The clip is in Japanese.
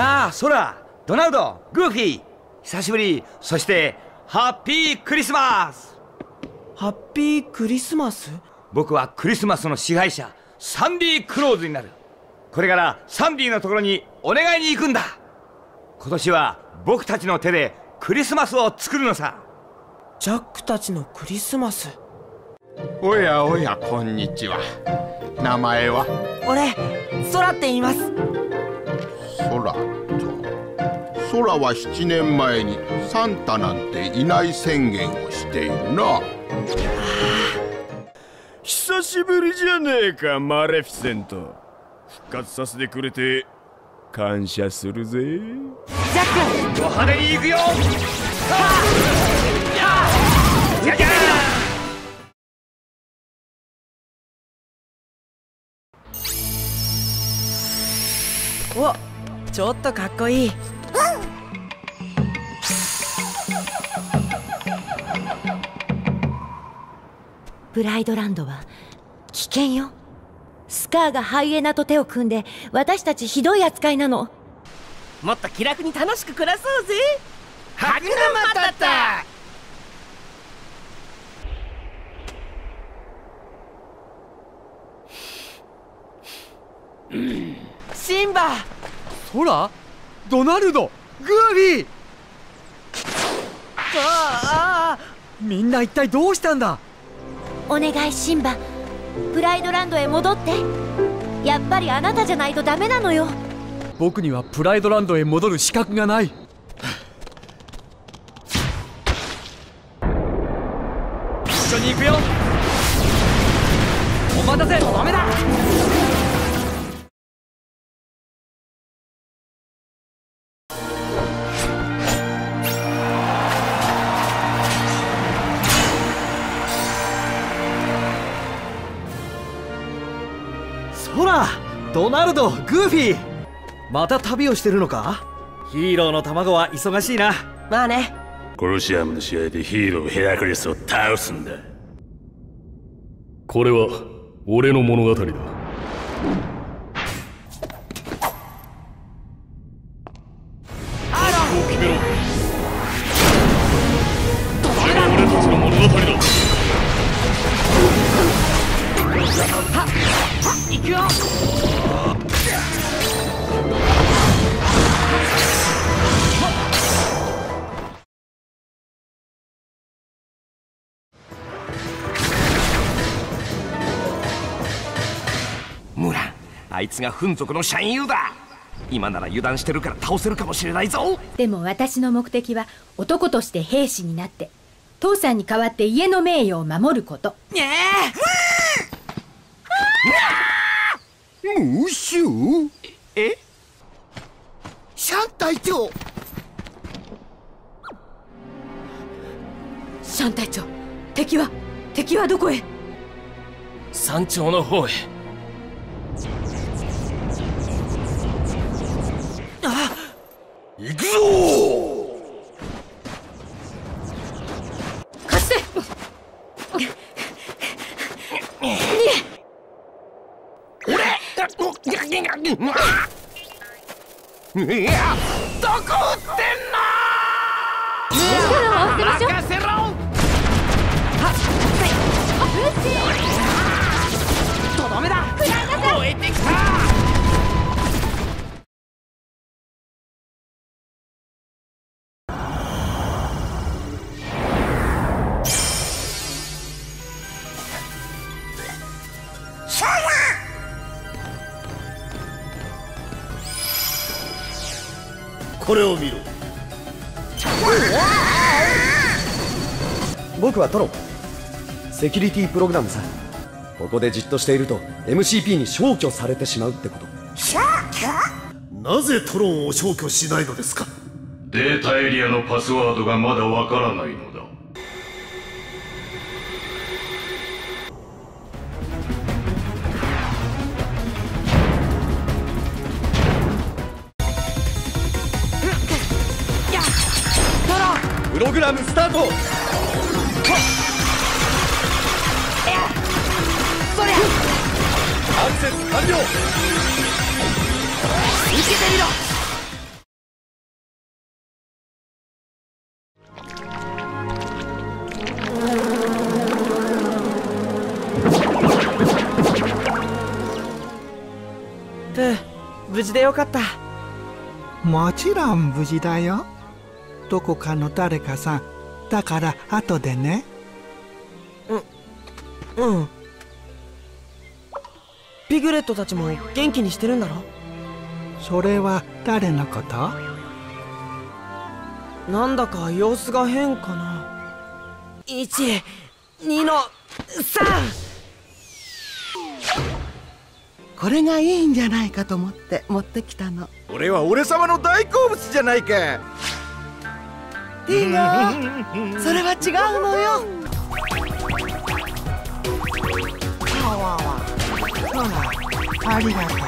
やあ、ソラ、ドナルド、グーフィー、久しぶり。そしてハッピークリスマス。 ハッピークリスマス？ 僕はクリスマスの支配者サンディ・クローズになる。これからサンディのところにお願いに行くんだ。今年は僕たちの手でクリスマスを作るのさ。 ジャックたちのクリスマス。 おやおや、こんにちは。名前は？ 俺、ソラって言います。 ソラと。ソラは7年前にサンタなんていない宣言をしているな。 久しぶりじゃねえか、マレフィセント。復活させてくれて感謝するぜ。 ジャック、 ド派手に行くよ。 お、ちょっとかっこいい。 プライドランドは危険よ。スカーがハイエナと手を組んで私たちひどい扱いなの。 もっと気楽に楽しく暮らそうぜ。 ハクナマタタ。 シンバ、 ソラ、ドナルド、グーフィー。みんな一体どうしたんだ。 お願いシンバ、プライドランドへ戻って。やっぱりあなたじゃないとダメなのよ。 僕にはプライドランドへ戻る資格がない。 一緒に行くよ。お待たせ。ダメだ。 ほら、ドナルド、グーフィー、また旅をしてるのか？ヒーローの卵は忙しいな。 まあね。 コロシアムの試合でヒーローヘラクレスを倒すんだ。これは俺の物語だ。覚悟を決めろ。これが俺たちの物語だ。 行くよ。 ムラン、あいつがフン族の親友だ。今なら油断してるから倒せるかもしれないぞ。 でも私の目的は男として兵士になって父さんに代わって家の名誉を守ること。 ムーシュー？ え？ シャン隊長。 シャン隊長、敵はどこへ？ 山頂の方へ。 行くぞー。貸して。 いや、どこ撃ってんの？任せろ。とどめだ。燃えてきた。 これを見ろ。 僕はトロン、セキュリティプログラムさ。ここでじっとしていると MCP に消去されてしまうってこと。 消去？なぜトロンを消去しないのですか？データエリアのパスワードがまだわからないのだ。 プログラムスタート。 そりゃアクセス完了。 受けてみろ。 「 無事でよかった。 もちろん無事だよ。どこかの誰かさんだから後でね。 うん。ピグレットたちも元気にしてるんだろ？ それは誰のこと？ なんだか様子が変かな。1、2の3。 これがいいんじゃないかと思って持ってきたの。 俺は俺様の大好物じゃないか。 ティガー、それは違うのよ。 ほら、ありがとう。